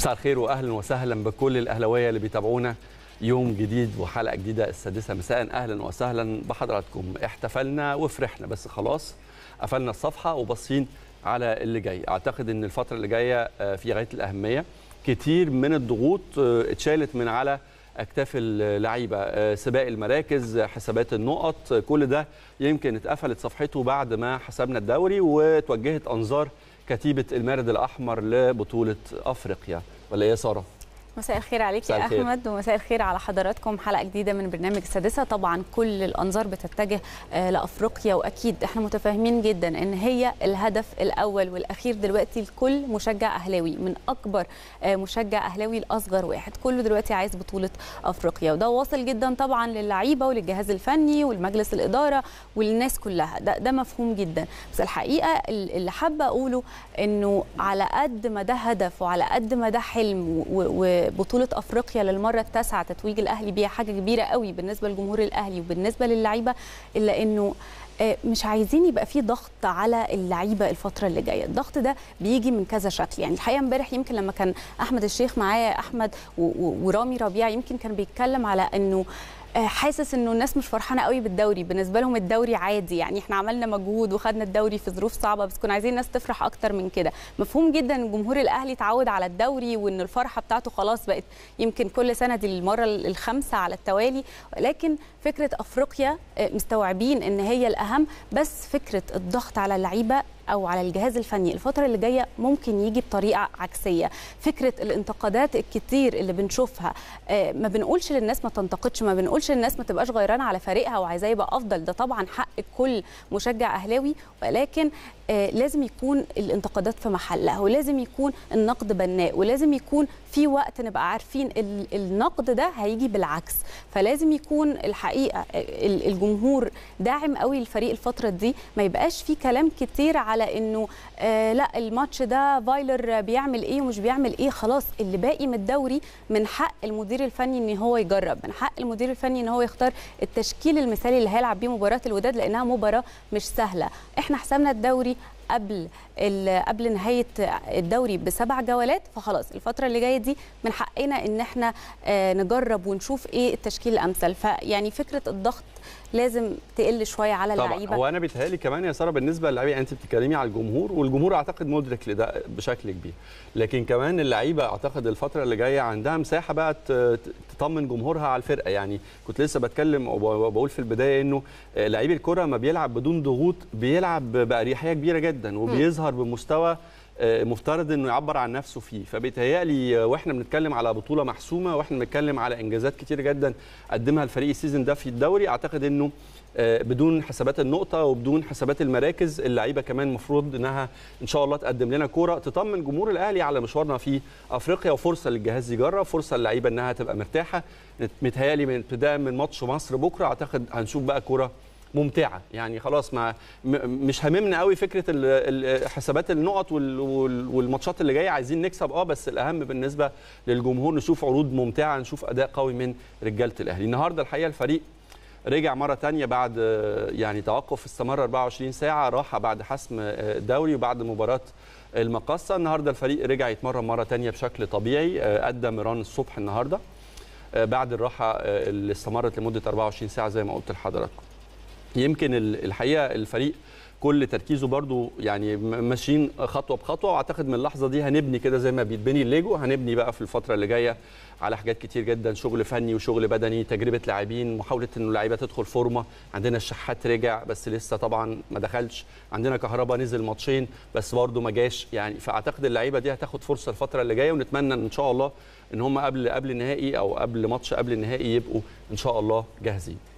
مساء الخير واهلا وسهلا بكل الاهلاويه اللي بيتابعونا يوم جديد وحلقه جديده السادسه مساء. اهلا وسهلا بحضراتكم. احتفلنا وفرحنا بس خلاص قفلنا الصفحه وباصين على اللي جاي. اعتقد ان الفتره اللي جايه في غايه الاهميه. كتير من الضغوط اتشالت من على اكتاف اللعيبه، سباق المراكز، حسابات النقط، كل ده يمكن اتقفلت صفحته بعد ما حسبنا الدوري وتوجهت انظار كتيبه المارد الاحمر لبطوله افريقيا. ولا ايه يا ساره؟ مساء الخير عليك يا احمد، ومساء الخير على حضراتكم. حلقه جديده من برنامج السادسه. طبعا كل الانظار بتتجه لافريقيا، واكيد احنا متفاهمين جدا ان هي الهدف الاول والاخير دلوقتي لكل مشجع اهلاوي، من اكبر مشجع اهلاوي لاصغر واحد، كله دلوقتي عايز بطوله افريقيا. وده واصل جدا طبعا للعيبه وللجهاز الفني والمجلس الاداره وللناس كلها، ده مفهوم جدا. بس الحقيقه اللي حابه اقوله انه على قد ما ده هدف وعلى قد ما ده حلم بطولة أفريقيا للمرة التاسعة تتويج الأهلي بيها حاجة كبيرة قوي بالنسبة لجمهور الأهلي وبالنسبة للعيبة، إلا إنه مش عايزين يبقى فيه ضغط على اللعيبه الفتره اللي جايه. الضغط ده بيجي من كذا شكل. يعني الحقيقه امبارح يمكن لما كان احمد الشيخ معايا احمد ورامي ربيع يمكن كان بيتكلم على انه حاسس انه الناس مش فرحانه قوي بالدوري، بالنسبه لهم الدوري عادي، يعني احنا عملنا مجهود وخدنا الدوري في ظروف صعبه بس كنا عايزين الناس تفرح اكتر من كده. مفهوم جدا ان جمهور الاهلي اتعود على الدوري وان الفرحه بتاعته خلاص بقت يمكن كل سنه دي المره الخامسه على التوالي، ولكن فكره افريقيا مستوعبين ان هي الاهم. بس فكره الضغط على اللعيبه او على الجهاز الفني الفتره اللي جايه ممكن يجي بطريقه عكسيه. فكره الانتقادات الكتير اللي بنشوفها، ما بنقولش للناس ما تنتقدش، ما بنقولش للناس ما تبقاش غيرانه على فريقها وعايزاه يبقى افضل، ده طبعا حق كل مشجع اهلاوي، ولكن لازم يكون الانتقادات في محلها، ولازم يكون النقد بناء، ولازم يكون في وقت نبقى عارفين النقد ده هيجي بالعكس. فلازم يكون الحقيقه الجمهور داعم قوي للفريق الفتره دي، ما يبقاش في كلام كتير على انه لا الماتش ده فايلر بيعمل ايه ومش بيعمل ايه. خلاص اللي باقي من الدوري من حق المدير الفني ان هو يجرب، من حق المدير الفني ان هو يختار التشكيل المثالي اللي هيلعب بيه مباراه الوداد، لانها مباراه مش سهله. احنا حسبنا الدوري قبل نهايه الدوري ب7 جولات، فخلاص الفتره اللي جايه دي من حقنا ان احنا نجرب ونشوف ايه التشكيل الامثل. فيعني فكره الضغط لازم تقل شويه على اللعيبه. طبعا هو انا بيتهيألي كمان يا ساره بالنسبه للعيبه، انت بتتكلمي على الجمهور والجمهور اعتقد مدرك لده بشكل كبير، لكن كمان اللعيبه اعتقد الفتره اللي جايه عندها مساحه بقى تطمن جمهورها على الفرقه. يعني كنت لسه بتكلم وبقول في البدايه انه لعيب الكره ما بيلعب بدون ضغوط بيلعب باريحيه كبيره جدا وبيظهر بمستوى مفترض انه يعبر عن نفسه فيه. فبيتهيألي واحنا بنتكلم على بطوله محسومه واحنا بنتكلم على انجازات كتير جدا قدمها الفريق السيزون ده في الدوري، اعتقد انه بدون حسابات النقطه وبدون حسابات المراكز اللعيبه كمان المفروض انها ان شاء الله تقدم لنا كوره تطمن جمهور الاهلي على مشوارنا في افريقيا، وفرصه للجهاز يجرب، فرصه للعيبه انها تبقى مرتاحه. متهيألي من ابتداء من ماتش مصر بكره اعتقد هنشوف بقى كوره ممتعه. يعني خلاص مش هممنا قوي فكره حسابات النقط والماتشات اللي جايه، عايزين نكسب بس الاهم بالنسبه للجمهور نشوف عروض ممتعه، نشوف اداء قوي من رجاله الاهلي. النهارده الحقيقه الفريق رجع مره ثانيه بعد يعني توقف استمر 24 ساعه راحه بعد حسم الدوري وبعد مباراه المقصه. النهارده الفريق رجع يتمرن مره ثانيه بشكل طبيعي، ادى مران الصبح النهارده بعد الراحه اللي استمرت لمده 24 ساعه زي ما قلت لحضراتكم. يمكن الحقيقه الفريق كل تركيزه برضو يعني ماشيين خطوه بخطوه، واعتقد من اللحظه دي هنبني كده زي ما بيتبني الليجو، هنبني بقى في الفتره اللي جايه على حاجات كتير جدا، شغل فني وشغل بدني، تجربه لاعبين، محاوله انه اللعيبه تدخل فورمه. عندنا الشحات رجع بس لسه طبعا ما دخلش، عندنا كهربا نزل ماتشين بس برضو ما جاش يعني. فاعتقد اللعيبه دي هتاخد فرصه الفتره اللي جايه، ونتمنى ان شاء الله ان هم قبل النهائي او قبل ماتش قبل النهائي يبقوا ان شاء الله جاهزين.